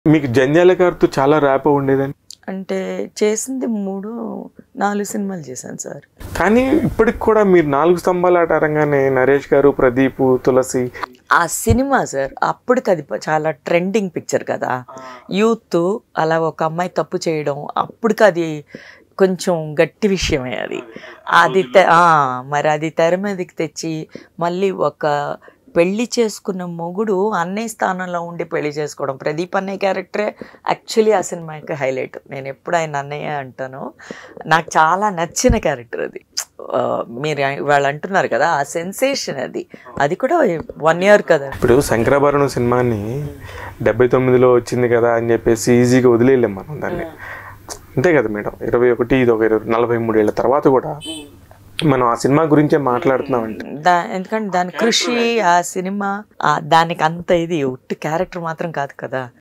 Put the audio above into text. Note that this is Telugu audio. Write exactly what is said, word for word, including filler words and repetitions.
మీకు జంధ్యాల గారితో చాలా ర్యాపో ఉండేదని. అంటే చేసింది మూడు నాలుగు సినిమాలు చేశాను సార్. కానీ ఇప్పటికి కూడా మీరు నాలుగు స్తంభాల ఆట అరంగానే నరేష్ గారు, ప్రదీప్, తులసి ఆ సినిమా సార్ అప్పటికి అది చాలా ట్రెండింగ్ పిక్చర్ కదా. యూత్ అలా ఒక అమ్మాయి తప్పు చేయడం అప్పటికి అది కొంచెం గట్టి విషయమే. అది అది మరి అది తెర మీదకి తెచ్చి మళ్ళీ ఒక పెళ్లి చేసుకున్న మొగుడు అన్నయ్య స్థానంలో ఉండి పెళ్లి చేసుకోవడం. ప్రదీప్ అన్నయ్య క్యారెక్టరే యాక్చువల్లీ ఆ సినిమాకి హైలైట్. నేను ఎప్పుడు ఆయన అన్నయ్య అంటాను. నాకు చాలా నచ్చిన క్యారెక్టర్ అది. మీరు వాళ్ళు అంటున్నారు కదా ఆ సెన్సేషన్ అది అది కూడా వన్ ఇయర్ కదా. ఇప్పుడు శంకరాభరణం సినిమాని డెబ్బై తొమ్మిదిలో వచ్చింది కదా అని చెప్పేసి ఈజీగా వదిలేయలేం మనం దాన్ని. అంతే కదా మేడం. ఇరవై ఒకటి ఇది ఒక ఇరవై నలభై మూడేళ్ల తర్వాత కూడా మనం ఆ సినిమా గురించే మాట్లాడుతున్నామంటే దా ఎందుకంటే దాని కృషి ఆ సినిమా దానికి అంత ఇది ఉట్టి క్యారెక్టర్ మాత్రం కాదు కదా.